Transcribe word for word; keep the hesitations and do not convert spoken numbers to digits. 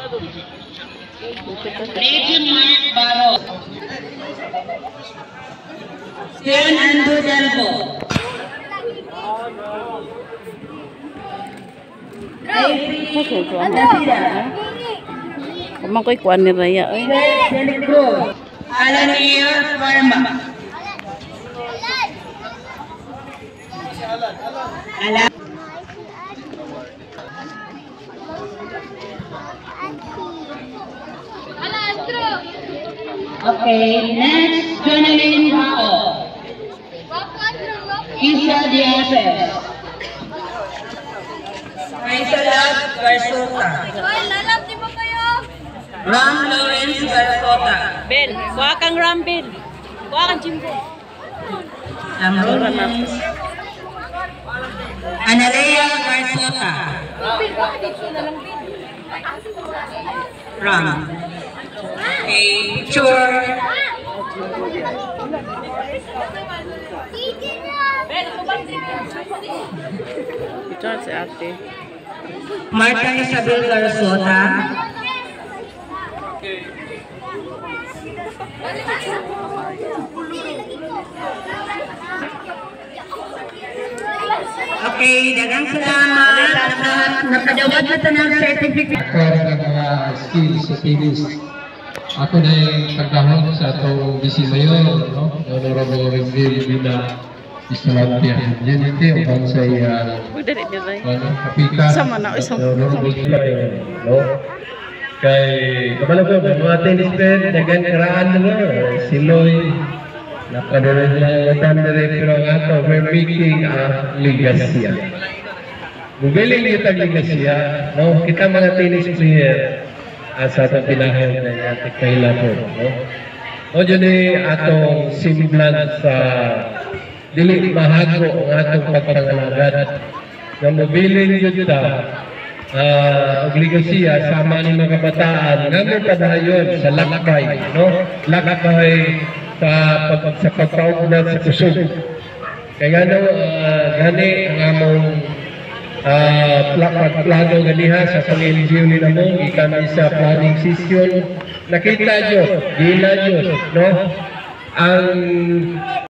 Reggie Mark Barros. Stian Andrew Delbo. Kumang ko'y kuwan ni Raya. Alan Ian Farma. Alan. Okay, next, Jonalyn Rao. Isa Diazes. Raisalat Garsota. Ram Lawrence Garsota. Ben, kuha kang Ram, Ben. Kuha kang Jimbo. Analea Garsota. Ram. Okay, sure. Ito si ate. Marta Isabel Garsota. Okay, dagang salamat. Nakadawat na tanang certificate. Para ng mga skills sa tennis. Ako na yung pagkahon sa ito bisi mayon, no? Honorable Reville Vida Islamia. Yan hindi, ang bansay kapikas. Sama na, isang. Honorable Islamia, no? Kay, kabala ko, mga tennis player, nagan karaan na nga, Siloy, nakadunod lang ang tanda rin, pero ang ato, we're making a legacy. Gumiling nito ang legacy, no? Kita mga tennis player, asa itong pinahal na natin kaila po, no? O dyan eh, atong simblan sa dili mahago ang atong pagpangalagat na mabiling yun ta uh, obligasiya sama ng mga kabataan nga mo padayon sa lakbay, no? Lakbay sa pag sa pagpaugnat sa kusog. Kaya nga uh, gani ang among Uh, plano ganiha sa pang-L G U ni namong ikan sa planning session nakita nyo, gila nyo, no? Ang